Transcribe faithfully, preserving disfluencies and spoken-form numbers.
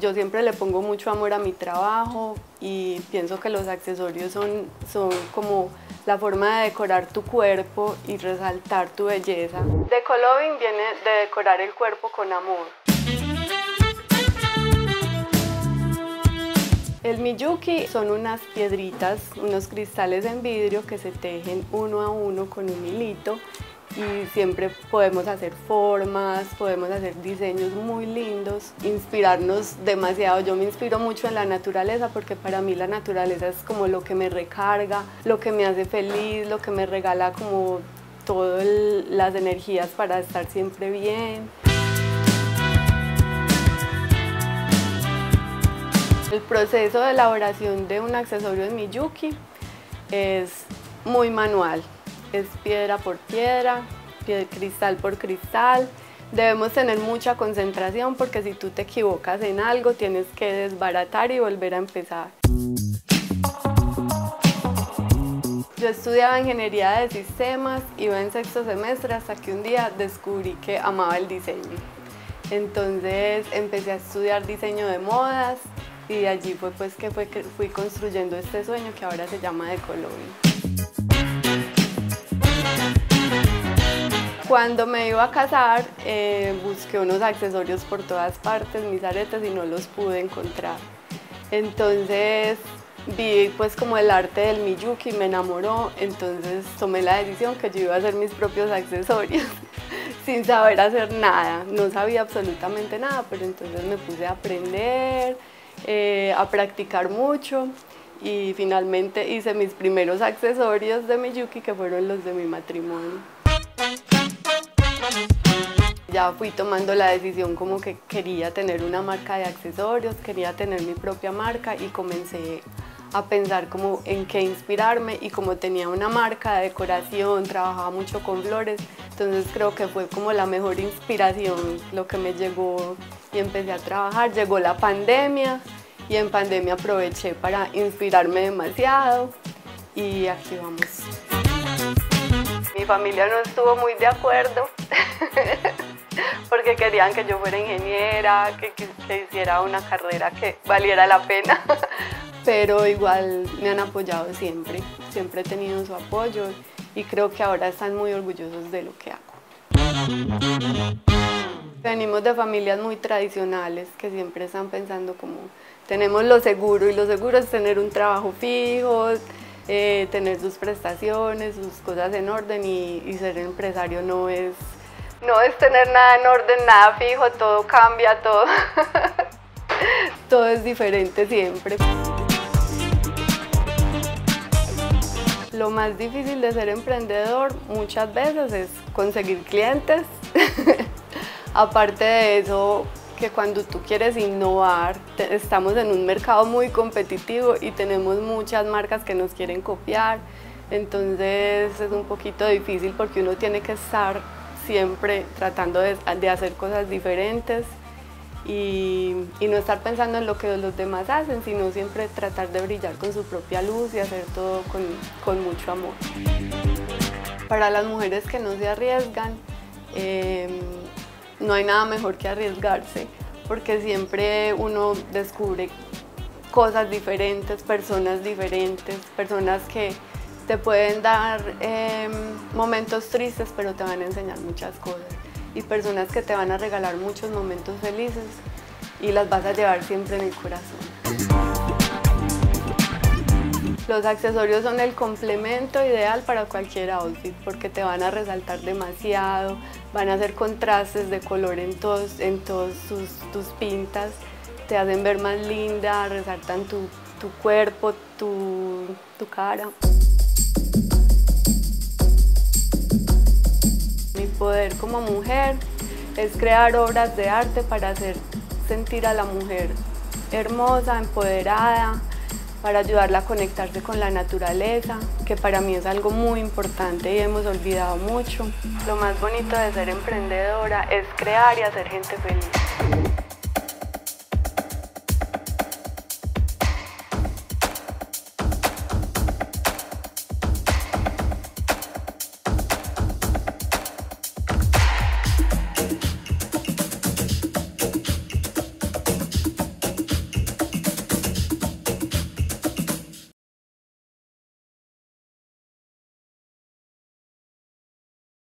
yo siempre le pongo mucho amor a mi trabajo y pienso que los accesorios son, son como la forma de decorar tu cuerpo y resaltar tu belleza. Decoloving viene de decorar el cuerpo con amor. El miyuki son unas piedritas, unos cristales en vidrio que se tejen uno a uno con un hilito y siempre podemos hacer formas, podemos hacer diseños muy lindos, inspirarnos demasiado. Yo me inspiro mucho en la naturaleza porque para mí la naturaleza es como lo que me recarga, lo que me hace feliz, lo que me regala como todas las energías para estar siempre bien. El proceso de elaboración de un accesorio en miyuki es muy manual, es piedra por piedra, cristal por cristal. Debemos tener mucha concentración porque si tú te equivocas en algo tienes que desbaratar y volver a empezar. Yo estudiaba ingeniería de sistemas, iba en sexto semestre hasta que un día descubrí que amaba el diseño. Entonces empecé a estudiar diseño de modas y de allí fue pues que, fue que fui construyendo este sueño que ahora se llama Decoloving. Cuando me iba a casar eh, busqué unos accesorios por todas partes, mis aretes, y no los pude encontrar. Entonces vi pues como el arte del miyuki, me enamoró, entonces tomé la decisión que yo iba a hacer mis propios accesorios sin saber hacer nada, no sabía absolutamente nada, pero entonces me puse a aprender, eh, a practicar mucho y finalmente hice mis primeros accesorios de miyuki que fueron los de mi matrimonio. Ya fui tomando la decisión como que quería tener una marca de accesorios, quería tener mi propia marca y comencé a pensar como en qué inspirarme, y como tenía una marca de decoración, trabajaba mucho con flores, entonces creo que fue como la mejor inspiración lo que me llegó y empecé a trabajar. Llegó la pandemia y en pandemia aproveché para inspirarme demasiado y aquí vamos. Mi familia no estuvo muy de acuerdo porque querían que yo fuera ingeniera, que, que, que hiciera una carrera que valiera la pena, pero igual me han apoyado siempre, siempre he tenido su apoyo y creo que ahora están muy orgullosos de lo que hago. Venimos de familias muy tradicionales que siempre están pensando como tenemos lo seguro, y lo seguro es tener un trabajo fijo, eh, tener sus prestaciones, sus cosas en orden, y, y ser empresario no es, no es tener nada en orden, nada fijo, todo cambia, todo, todo es diferente siempre. Lo más difícil de ser emprendedor muchas veces es conseguir clientes. Aparte de eso, que cuando tú quieres innovar, te, estamos en un mercado muy competitivo y tenemos muchas marcas que nos quieren copiar, entonces es un poquito difícil porque uno tiene que estar siempre tratando de, de hacer cosas diferentes y, y no estar pensando en lo que los demás hacen, sino siempre tratar de brillar con su propia luz y hacer todo con, con mucho amor. Para las mujeres que no se arriesgan, eh, no hay nada mejor que arriesgarse, porque siempre uno descubre cosas diferentes, personas diferentes, personas que te pueden dar eh, momentos tristes, pero te van a enseñar muchas cosas, y personas que te van a regalar muchos momentos felices y las vas a llevar siempre en el corazón. Los accesorios son el complemento ideal para cualquier outfit porque te van a resaltar demasiado, van a hacer contrastes de color en todos, en todos tus, tus pintas, te hacen ver más linda, resaltan tu, tu cuerpo, tu, tu cara. Mi poder como mujer es crear obras de arte para hacer sentir a la mujer hermosa, empoderada, para ayudarla a conectarse con la naturaleza, que para mí es algo muy importante y hemos olvidado mucho. Lo más bonito de ser emprendedora es crear y hacer gente feliz.